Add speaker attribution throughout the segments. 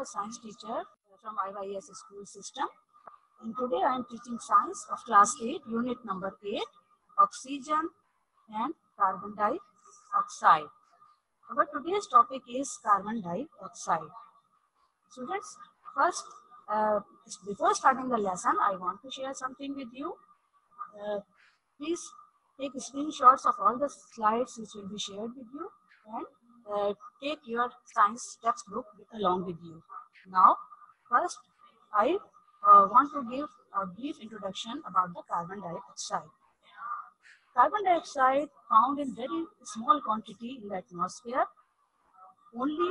Speaker 1: a science teacher from IYS school system. And today I am teaching science of class 8, unit number 8, oxygen and carbon dioxide. Our today's topic is carbon dioxide. Students, first, before starting the lesson, I want to share something with you. Please take screenshots of all the slides which will be shared with you, and take your science textbook along with you. Now, first, I want to give a brief introduction about the carbon dioxide. Carbon dioxide found in very small quantity in the atmosphere. Only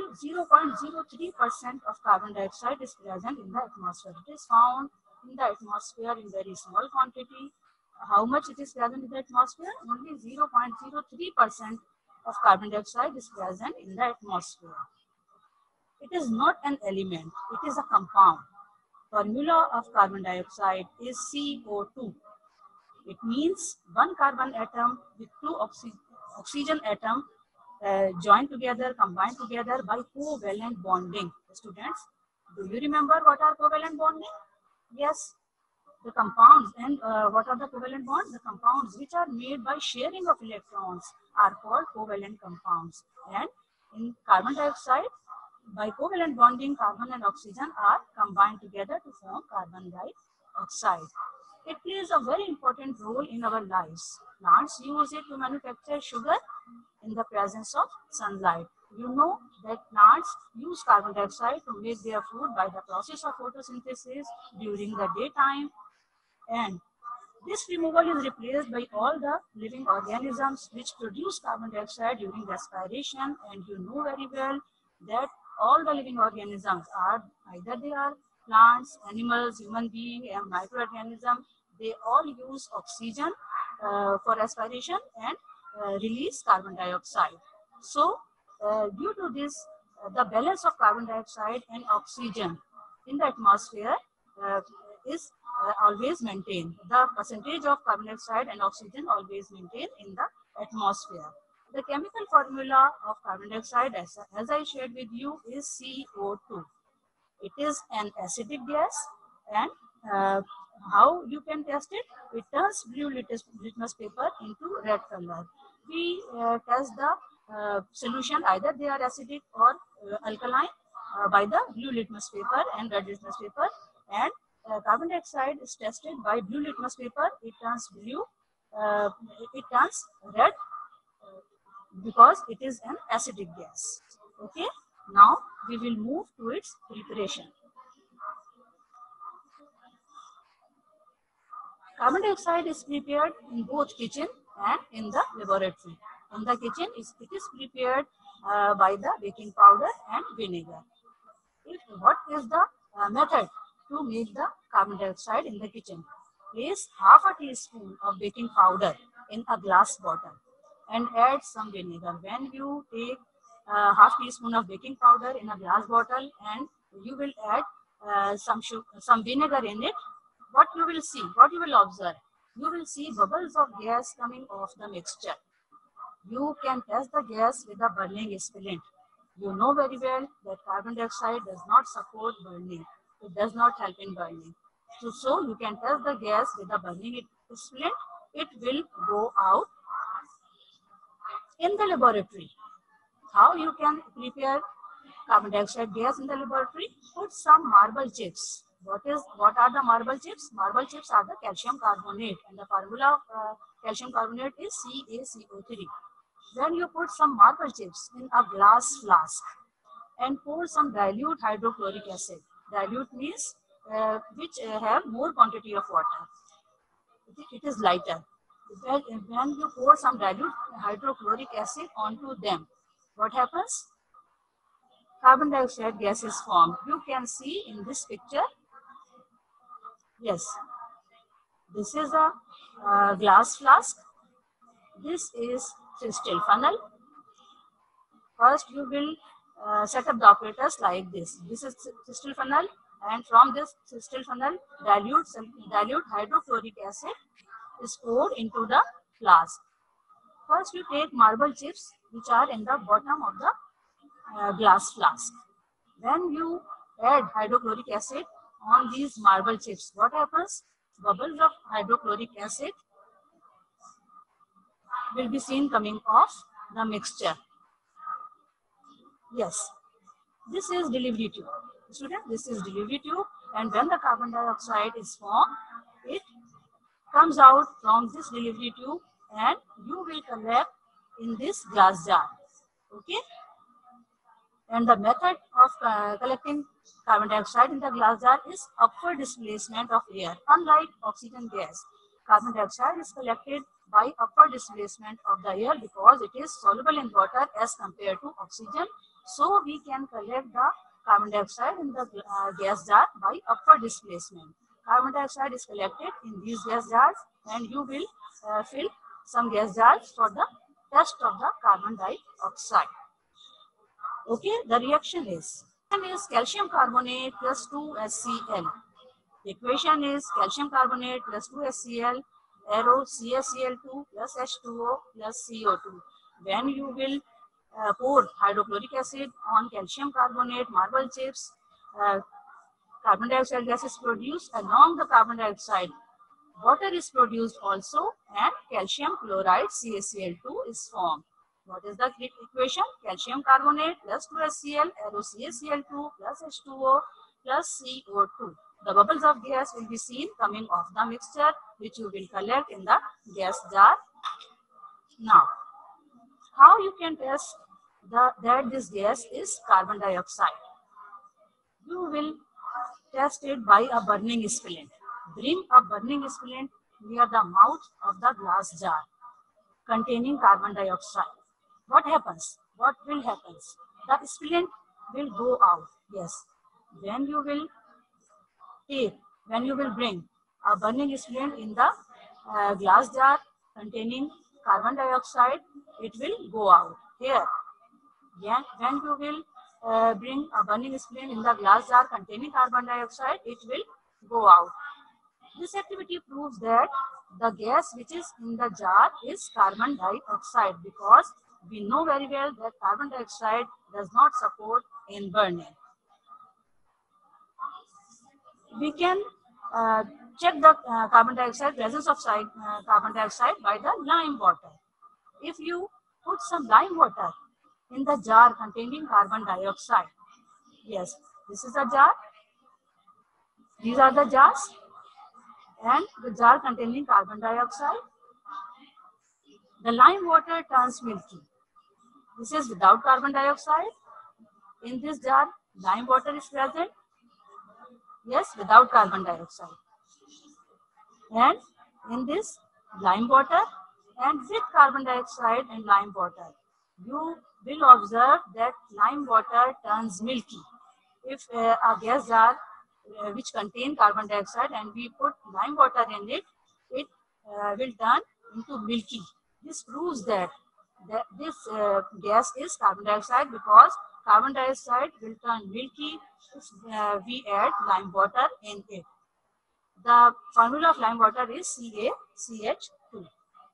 Speaker 1: 0.03% of carbon dioxide is present in the atmosphere. It is found in the atmosphere in very small quantity. How much it is present in the atmosphere? Only 0.03% of carbon dioxide is present in the atmosphere. It is not an element, it is a compound. Formula of carbon dioxide is CO2. It means one carbon atom with two oxygen atom joined together, combined together by covalent bonding. Students, do you remember what are covalent bonding? Yes, the compounds. And what are the covalent bonds? The compounds which are made by sharing of electrons are called covalent compounds. And in carbon dioxide, by covalent bonding, carbon and oxygen are combined together to form carbon dioxide. It plays a very important role in our lives. Plants use it to manufacture sugar in the presence of sunlight. You know that plants use carbon dioxide to make their food by the process of photosynthesis during the daytime, and this removal is replaced by all the living organisms which produce carbon dioxide during respiration. And you know very well that all the living organisms are either they are plants, animals, human beings, and microorganisms. They all use oxygen for respiration and release carbon dioxide. So due to this, the balance of carbon dioxide and oxygen in the atmosphere is always maintained. The percentage of carbon dioxide and oxygen always maintained in the atmosphere. The chemical formula of carbon dioxide, as I shared with you, is CO2. It is an acidic gas, and how you can test it? It turns blue litmus paper into red color. We test the solution, either they are acidic or alkaline, by the blue litmus paper and red litmus paper. And carbon dioxide is tested by blue litmus paper. It turns blue, it turns red because it is an acidic gas. Okay, now we will move to its preparation. Carbon dioxide is prepared in both kitchen and in the laboratory. In the kitchen, it is prepared by the baking powder and vinegar. What is the method to make the carbon dioxide in the kitchen? Place half a teaspoon of baking powder in a glass bottle and add some vinegar. When you take half teaspoon of baking powder in a glass bottle and you will add some vinegar in it, what you will see, what you will observe? You will see bubbles of gas coming off the mixture. You can test the gas with a burning splint. You know very well that carbon dioxide does not support burning. It does not help in burning. So you can test the gas with a burning splint. It will go out. In the laboratory, how you can prepare carbon dioxide gas in the laboratory? Put some marble chips. What are the marble chips? Marble chips are the calcium carbonate, and the formula of calcium carbonate is CaCO3. When you put some marble chips in a glass flask and pour some dilute hydrochloric acid. Dilute means which have more quantity of water. It is lighter. When you pour some dilute hydrochloric acid onto them, what happens? Carbon dioxide gas is formed. You can see in this picture. Yes, this is a glass flask. This is crystal funnel. First, you will set up the operators like this. This is crystal funnel, and from this crystal funnel, dilute hydrochloric acid is poured into the flask. First, you take marble chips which are in the bottom of the glass flask. When you add hydrochloric acid on these marble chips, what happens? Bubbles of hydrochloric acid will be seen coming off the mixture. Yes, this is delivery tube. Student, this is delivery tube, and when the carbon dioxide is formed, it comes out from this delivery tube and you will collect in this glass jar. Okay? And the method of collecting carbon dioxide in the glass jar is upward displacement of air. Unlike oxygen gas, carbon dioxide is collected by upward displacement of the air because it is soluble in water as compared to oxygen. So we can collect the carbon dioxide in the gas jar by upward displacement. Carbon dioxide is collected in these gas jars and you will fill some gas jars for the test of the carbon dioxide. Okay, the reaction is calcium carbonate plus 2HCl. The equation is calcium carbonate plus 2HCl, arrow CaCl2 plus H2O plus CO2. When you will pour hydrochloric acid on calcium carbonate marble chips, carbon dioxide gas is produced along the carbon dioxide. Water is produced also and calcium chloride CaCl2 is formed. What is the equation? Calcium carbonate plus 2HCl, arrow CaCl2 plus H2O plus CO2. The bubbles of gas will be seen coming off the mixture which you will collect in the gas jar. Now, how you can test that this gas is carbon dioxide? You will test it by a burning splint. Bring a burning splint near the mouth of the glass jar containing carbon dioxide. What happens? What will happen? The splint will go out. Yes. When you will bring a burning splint in the glass jar containing carbon dioxide, it will go out. Here, when you will bring a burning splint in the glass jar containing carbon dioxide, it will go out. This activity proves that the gas which is in the jar is carbon dioxide because we know very well that carbon dioxide does not support in burning. We can check the presence of carbon dioxide by the lime water. If you put some lime water in the jar containing carbon dioxide, yes, this is a jar, these are the jars, and the jar containing carbon dioxide, the lime water turns milky. This is without carbon dioxide. In this jar, lime water is present. Yes, without carbon dioxide. And in this lime water and with carbon dioxide and lime water, you will observe that lime water turns milky. If a gas jar which contain carbon dioxide and we put lime water in it, it will turn into milky. This proves that this gas is carbon dioxide because carbon dioxide will turn milky if we add lime water in it. The formula of lime water is CaCH2.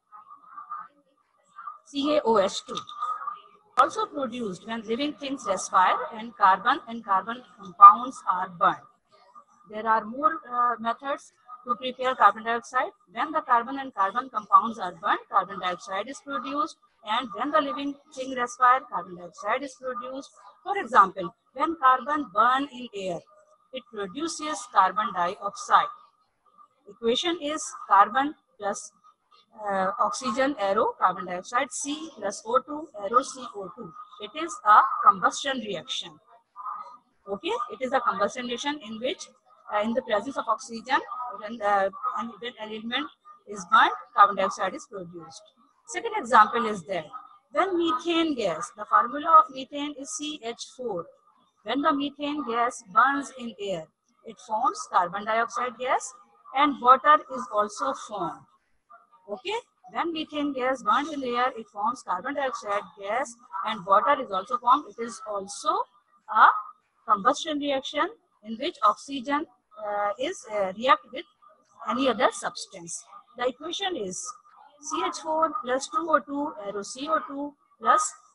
Speaker 1: CaOH2. Also produced when living things respire and carbon compounds are burned. There are more methods to prepare carbon dioxide. When the carbon and carbon compounds are burned, carbon dioxide is produced, and when the living thing respire, carbon dioxide is produced. For example, when carbon burn in air, it produces carbon dioxide. Equation is carbon plus oxygen arrow carbon dioxide, C plus O2 arrow CO2. It is a combustion reaction. Okay, it is a combustion reaction in which in the presence of oxygen when element is burnt, carbon dioxide is produced. Second example is that when methane gas, the formula of methane is CH4. When the methane gas burns in air, it forms carbon dioxide gas and water is also formed. Okay, when methane gas burns in air, it forms carbon dioxide gas and water is also formed. It is also a combustion reaction in which oxygen is react with any other substance. The equation is CH4 plus 2O2 arrow CO2 plus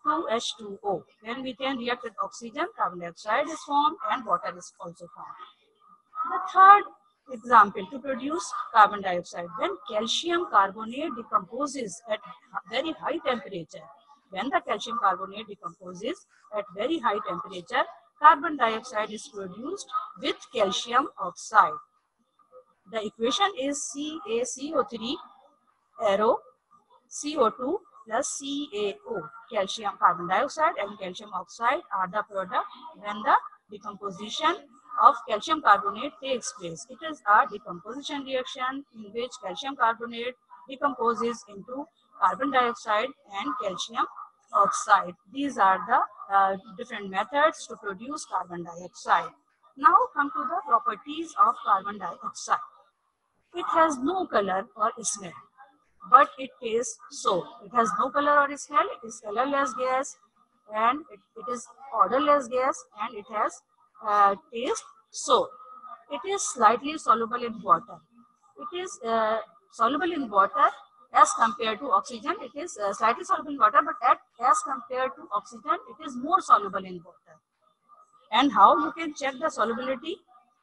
Speaker 1: 2H2O. When methane reacts with oxygen, carbon dioxide is formed and water is also formed. The third example, to produce carbon dioxide, when calcium carbonate decomposes at very high temperature, when the calcium carbonate decomposes at very high temperature, carbon dioxide is produced with calcium oxide. The equation is CaCO3 arrow CO2 plus CaO. Calcium carbon dioxide and calcium oxide are the product when the decomposition of calcium carbonate takes place. It is a decomposition reaction in which calcium carbonate decomposes into carbon dioxide and calcium oxide. These are the different methods to produce carbon dioxide. Now come to the properties of carbon dioxide. It has no color or smell, but it tastes so. It has no color or smell, it is colorless gas, and it is odorless gas, and it has taste so. It is slightly soluble in water. It is soluble in water as compared to oxygen. It is slightly soluble in water, but as compared to oxygen, it is more soluble in water. And how you can check the solubility?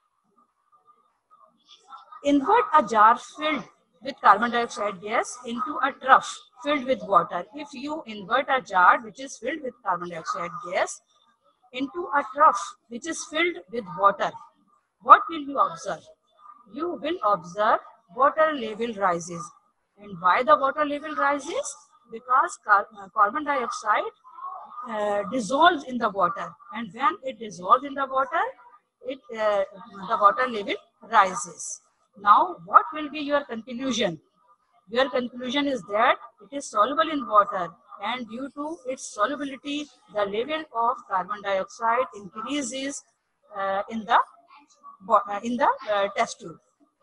Speaker 1: Invert a jar filled with carbon dioxide gas into a trough filled with water. If you invert a jar which is filled with carbon dioxide gas into a trough which is filled with water, what will you observe? You will observe water level rises. And why the water level rises? Because carbon dioxide dissolves in the water, and when it dissolves in the water, the water level rises. Now, what will be your conclusion? Your conclusion is that it is soluble in water, and due to its solubility, the level of carbon dioxide increases in the test tube.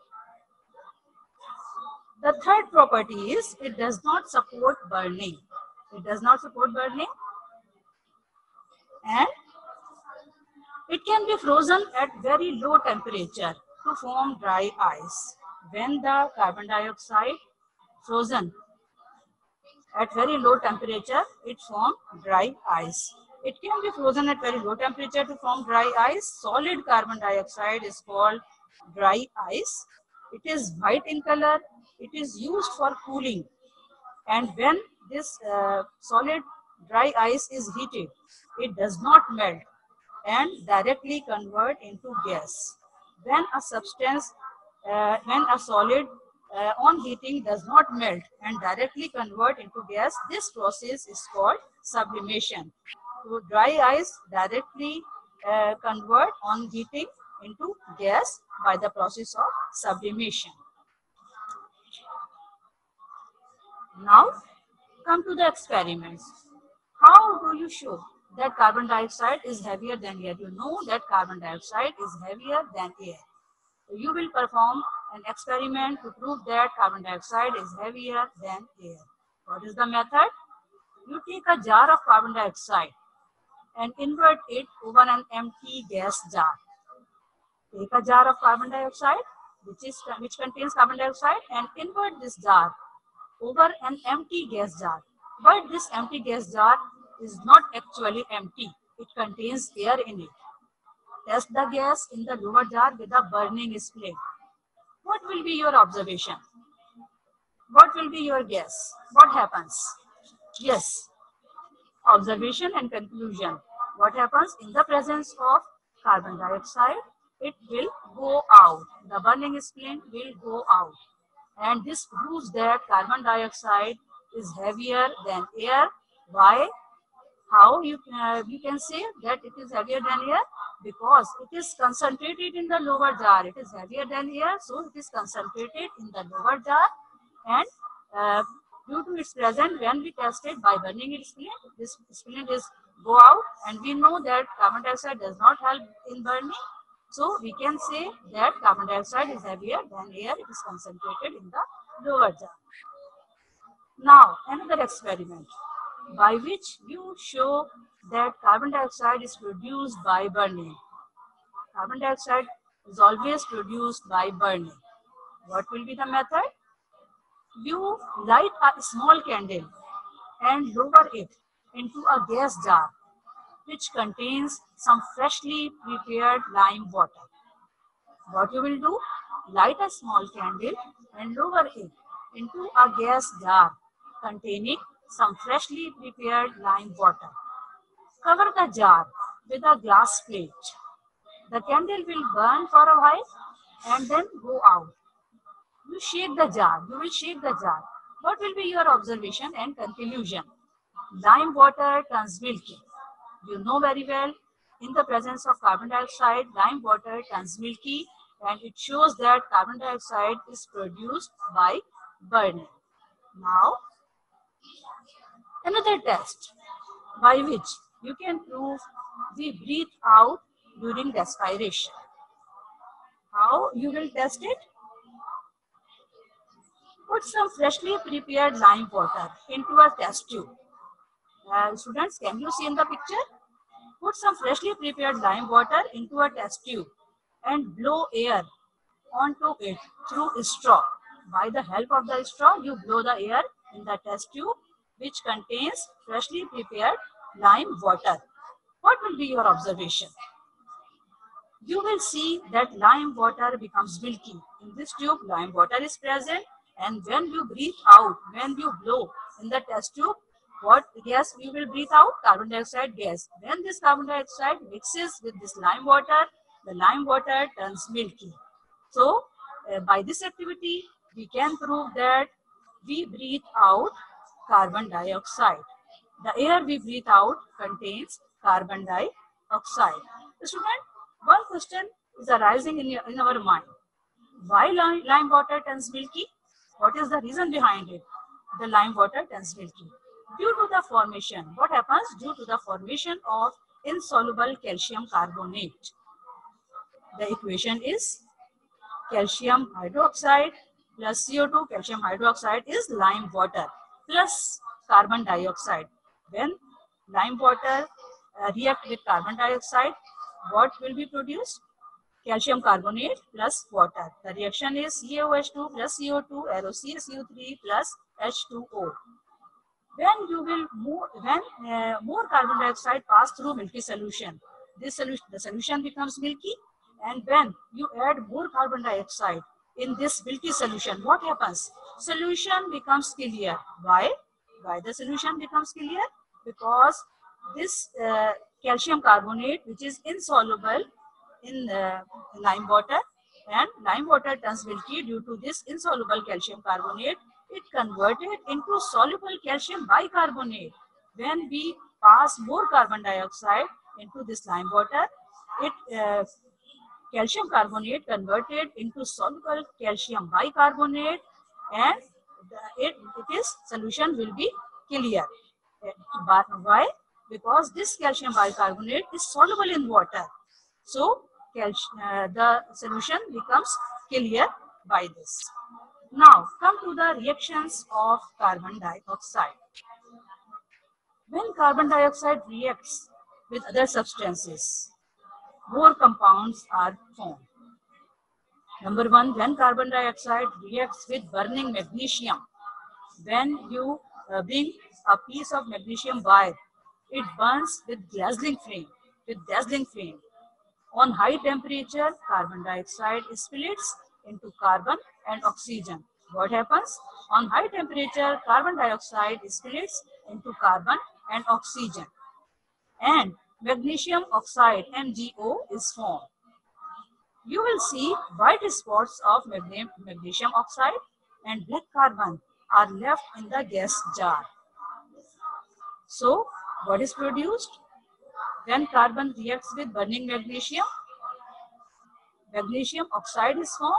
Speaker 1: The third property is it does not support burning. It does not support burning, and it can be frozen at very low temperature to form dry ice. When the carbon dioxide frozen at very low temperature, it forms dry ice. It can be frozen at very low temperature to form dry ice. Solid carbon dioxide is called dry ice. It is white in color. It is used for cooling. And when this solid dry ice is heated, it does not melt and directly convert into gas. When a substance, when a solid on heating does not melt and directly convert into gas, this process is called sublimation. So dry ice directly convert on heating into gas by the process of sublimation. Now come to the experiments. How do you show that carbon dioxide is heavier than air? You know that carbon dioxide is heavier than air. So you will perform an experiment to prove that carbon dioxide is heavier than air. What is the method? You take a jar of carbon dioxide and invert it over an empty gas jar. Take a jar of carbon dioxide which contains carbon dioxide and invert this jar over an empty gas jar. But this empty gas jar is not actually empty. It contains air in it. Test the gas in the lower jar with a burning split. What will be your observation? What will be your guess? What happens? Yes, observation and conclusion. What happens in the presence of carbon dioxide? It will go out. The burning splint will go out. And this proves that carbon dioxide is heavier than air. Why? How you can say that it is heavier than air? Because it is concentrated in the lower jar. It is heavier than air, so it is concentrated in the lower jar, and due to its presence, when we test it by burning its splint, this splint is go out, and we know that carbon dioxide does not help in burning. So we can say that carbon dioxide is heavier than air. It is concentrated in the lower jar. Now another experiment by which you show that carbon dioxide is produced by burning. Carbon dioxide is always produced by burning. What will be the method? You light a small candle and lower it into a gas jar which contains some freshly prepared lime water. What you will do? Light a small candle and lower it into a gas jar containing some freshly prepared lime water. Cover the jar with a glass plate. The candle will burn for a while and then go out. You shake the jar. You will shake the jar. What will be your observation and conclusion? Lime water turns milky. You know very well, in the presence of carbon dioxide, lime water turns milky, and it shows that carbon dioxide is produced by burning. Now, another test by which you can prove we breathe out during respiration. How you will test it? Put some freshly prepared lime water into a test tube. Students, can you see in the picture? Put some freshly prepared lime water into a test tube and blow air onto it through a straw. By the help of the straw, you blow the air in the test tube which contains freshly prepared lime water. What will be your observation? You will see that lime water becomes milky. In this tube, lime water is present, and when you breathe out, when you blow in the test tube, what gas you will breathe out? Carbon dioxide gas. When this carbon dioxide mixes with this lime water, the lime water turns milky. So, by this activity, we can prove that we breathe out carbon dioxide. The air we breathe out contains carbon dioxide. Student, one question is arising in our mind. Why lime water turns milky? What is the reason behind it? The lime water turns milky. Due to the formation, what happens? Due to the formation of insoluble calcium carbonate. The equation is calcium hydroxide plus CO2. Calcium hydroxide is lime water plus carbon dioxide. When lime water react with carbon dioxide, what will be produced? Calcium carbonate plus water. The reaction is CaOH2 plus CO2, RoCaCO3 plus H2O. When more carbon dioxide pass through milky solution, the solution becomes milky, and when you add more carbon dioxide in this milky solution, what happens? Solution becomes clear. Why? Why the solution becomes clear? Because this calcium carbonate, which is insoluble in lime water, and lime water turns milky due to this insoluble calcium carbonate, it converted into soluble calcium bicarbonate. When we pass more carbon dioxide into this lime water, it calcium carbonate converted into soluble calcium bicarbonate, and its solution will be clear. Why? Because this calcium bicarbonate is soluble in water. So the solution becomes clear by this. Now come to the reactions of carbon dioxide. When carbon dioxide reacts with other substances, more compounds are formed. Number one, when carbon dioxide reacts with burning magnesium, when you bring a piece of magnesium wire, it burns with dazzling flame. On high temperature, carbon dioxide splits into carbon and oxygen. What happens? On high temperature, carbon dioxide splits into carbon and oxygen, and magnesium oxide MgO is formed. You will see white spots of magnesium oxide and black carbon are left in the gas jar. So, what is produced? When carbon reacts with burning magnesium, magnesium oxide is formed.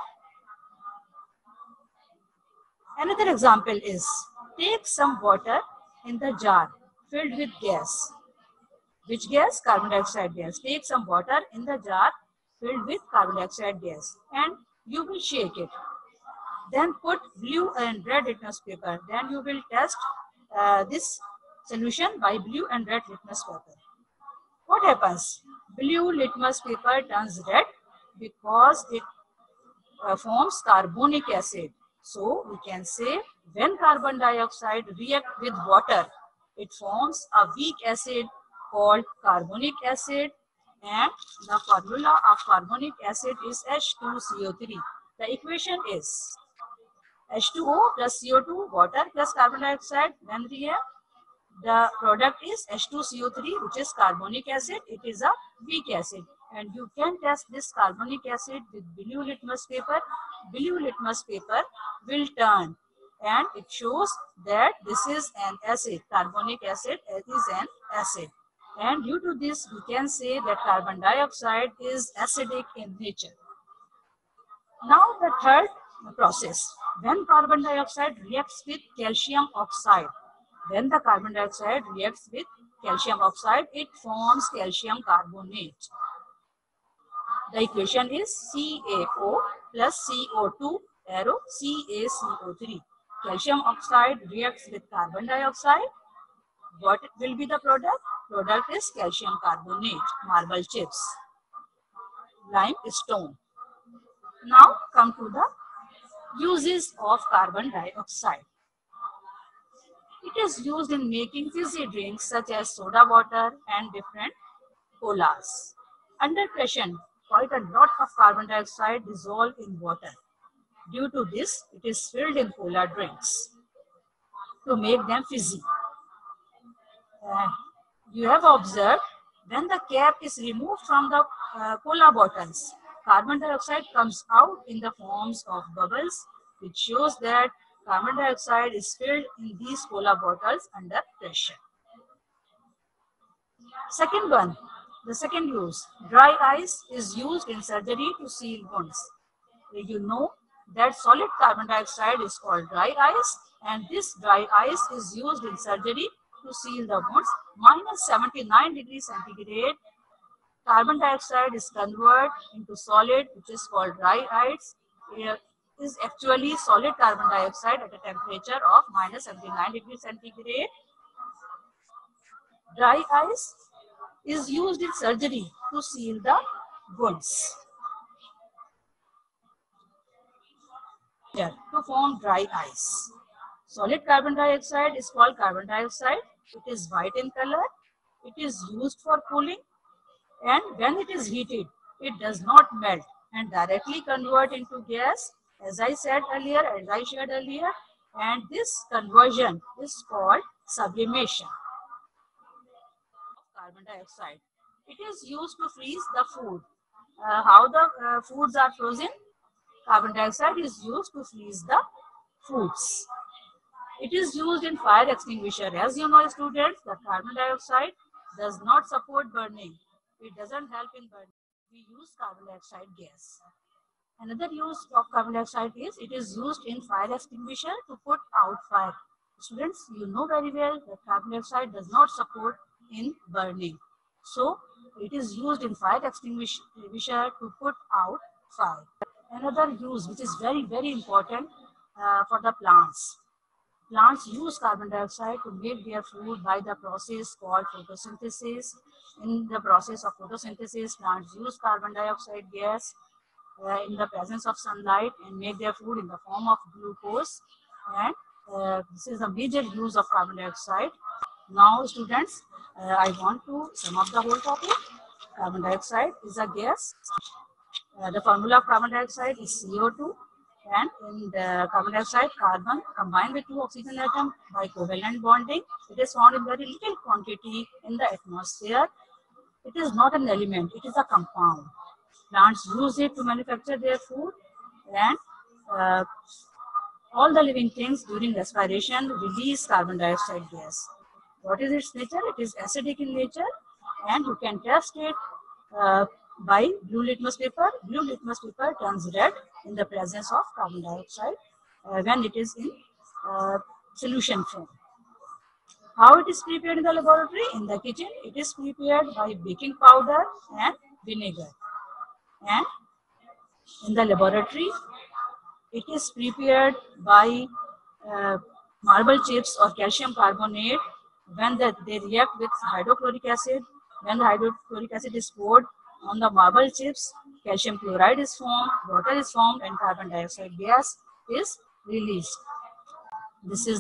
Speaker 1: Another example is, take some water in the jar filled with gas. Which gas? Carbon dioxide gas. Take some water in the jar filled with carbon dioxide gas and you will shake it. Then put blue and red litmus paper. Then you will test this solution by blue and red litmus paper. What happens? Blue litmus paper turns red because it forms carbonic acid. So we can say when carbon dioxide reacts with water, it forms a weak acid called carbonic acid, and the formula of carbonic acid is H2CO3. The equation is H2O plus CO2, water plus carbon dioxide. When react, the product is H2CO3, which is carbonic acid. It is a weak acid, and you can test this carbonic acid with blue litmus paper. Blue litmus paper will turn, and it shows that this is an acid. Carbonic acid is an acid, and due to this, we can say that carbon dioxide is acidic in nature. Now the third process, when carbon dioxide reacts with calcium oxide. When the carbon dioxide reacts with calcium oxide, it forms calcium carbonate. The equation is CaO plus CO2 arrow CaCO3. Calcium oxide reacts with carbon dioxide. What will be the product? Product is calcium carbonate, marble chips, limestone. Now come to the uses of carbon dioxide. It is used in making fizzy drinks such as soda water and different colas. Under pressure, quite a lot of carbon dioxide dissolved in water. Due to this, it is filled in cola drinks to make them fizzy. You have observed when the cap is removed from the cola bottles, carbon dioxide comes out in the forms of bubbles, which shows that carbon dioxide is filled in these cola bottles under pressure. Second one, the second use, dry ice is used in surgery to seal wounds. You know that solid carbon dioxide is called dry ice, and this dry ice is used in surgery to seal the wounds. Minus 79 degrees centigrade, carbon dioxide is converted into solid, which is called dry ice. It is actually solid carbon dioxide at a temperature of minus 79 degrees centigrade. Dry ice is used in surgery to seal the wounds. Here, to form dry ice. Solid carbon dioxide is called carbon dioxide. It is white in color. It is used for cooling, and when it is heated, it does not melt and directly convert into gas, as I said earlier, as I shared earlier, and this conversion is called sublimation of carbon dioxide. It is used to freeze the food. How the foods are frozen? Carbon dioxide is used to freeze the foods. It is used in fire extinguisher. As you know, students, the carbon dioxide does not support burning. It doesn't help in burning. We use carbon dioxide gas. Another use of carbon dioxide is it is used in fire extinguisher to put out fire. Students, you know very well that carbon dioxide does not support in burning. So, it is used in fire extinguisher to put out fire. Another use which is very, very important for the plants. Plants use carbon dioxide to make their food by the process called photosynthesis. In the process of photosynthesis, plants use carbon dioxide gas in the presence of sunlight and make their food in the form of glucose. And this is a major use of carbon dioxide. Now, students, I want to sum up the whole topic. Carbon dioxide is a gas. The formula of carbon dioxide is CO2, and in the carbon dioxide, carbon combined with two oxygen atoms by covalent bonding. It is found in very little quantity in the atmosphere. It is not an element, it is a compound. Plants use it to manufacture their food, and all the living things during respiration release carbon dioxide gas. What is its nature? It is acidic in nature, and you can test it by blue litmus paper. Blue litmus paper turns red in the presence of carbon dioxide when it is in solution form. How it is prepared in the laboratory? In the kitchen, it is prepared by baking powder and vinegar. And in the laboratory, it is prepared by marble chips or calcium carbonate when they react with hydrochloric acid. When the hydrochloric acid is poured on the marble chips, calcium chloride is formed, water is formed, and carbon dioxide gas is released. This is the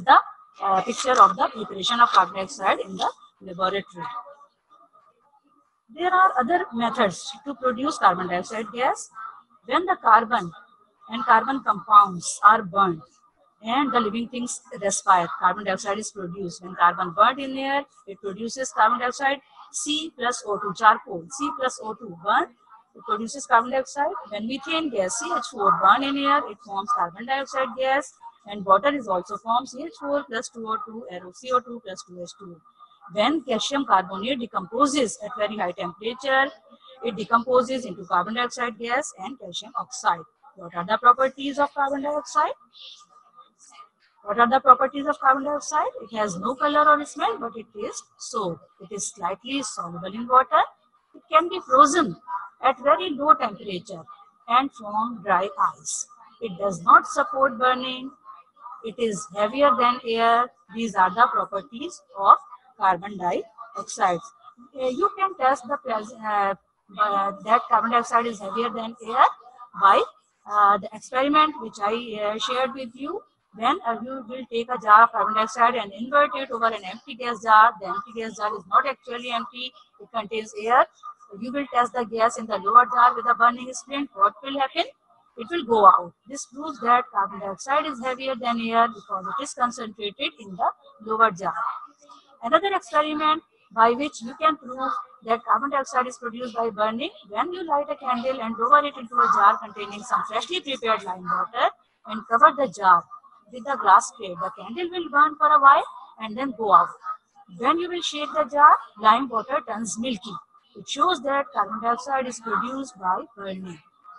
Speaker 1: picture of the preparation of carbon dioxide in the laboratory. There are other methods to produce carbon dioxide gas. When the carbon and carbon compounds are burnt and the living things respire, carbon dioxide is produced. When carbon burnt in air, it produces carbon dioxide, C plus O2, charcoal, C plus O2 burn, it produces carbon dioxide. When methane gas, CH4 burn in air, it forms carbon dioxide gas, and water is also formed, CH4 plus 2O2, CO2 plus 2H2. When calcium carbonate decomposes at very high temperature, it decomposes into carbon dioxide gas and calcium oxide. What are the properties of carbon dioxide? What are the properties of carbon dioxide? It has no color or smell, but it tastes soap. It is slightly soluble in water. It can be frozen at very low temperature and form dry ice. It does not support burning. It is heavier than air. These are the properties of carbon dioxide. You can test that carbon dioxide is heavier than air by the experiment which I shared with you. Then you will take a jar of carbon dioxide and invert it over an empty gas jar. The empty gas jar is not actually empty. It contains air. You will test the gas in the lower jar with a burning sprint. What will happen? It will go out. This proves that carbon dioxide is heavier than air because it is concentrated in the lower jar. Another experiment by which you can prove that carbon dioxide is produced by burning: when you light a candle and lower it into a jar containing some freshly prepared lime water and cover the jar with a glass plate, the candle will burn for a while and then go out. When you will shake the jar, lime water turns milky. It shows that carbon dioxide is produced by burning.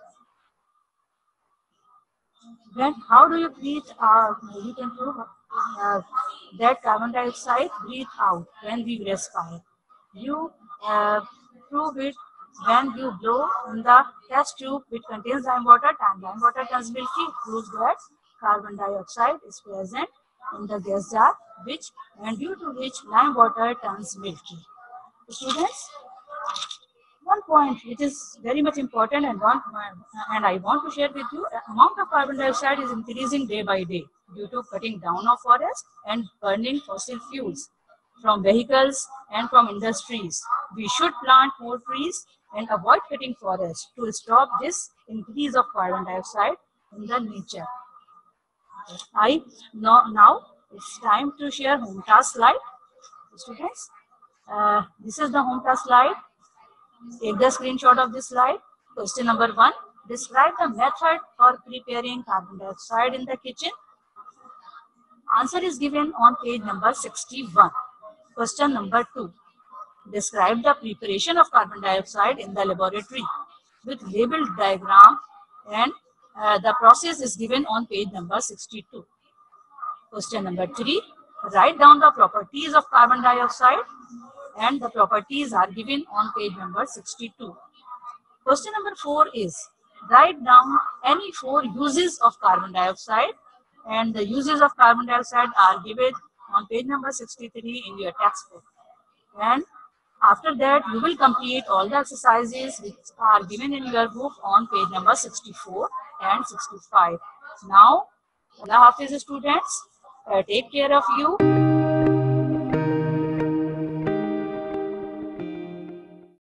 Speaker 1: Then how do you breathe? You can prove that carbon dioxide breathe out when we respire. You prove it when you blow in the test tube which contains lime water, and lime water turns milky. It proves that carbon dioxide is present in the gas jar, which and due to which lime water turns milky. Students, one point which is very much important and I want to share with you: amount of carbon dioxide is increasing day by day due to cutting down of forest and burning fossil fuels from vehicles and from industries. We should plant more trees and avoid cutting forests to stop this increase of carbon dioxide in the nature. I now it's time to share home task slide. Students, this is the home task slide. Take the screenshot of this slide. Question number 1. Describe the method for preparing carbon dioxide in the kitchen. Answer is given on page number 61. Question number 2. Describe the preparation of carbon dioxide in the laboratory with labeled diagram, and the process is given on page number 62. Question number 3. Write down the properties of carbon dioxide, and the properties are given on page number 62. Question number 4 is write down any 4 uses of carbon dioxide, and the uses of carbon dioxide are given on page number 63 in your textbook. And after that, you will complete all the exercises which are given in your book on page number 64 and 65. Now, Allah Hafiz students, take care of you.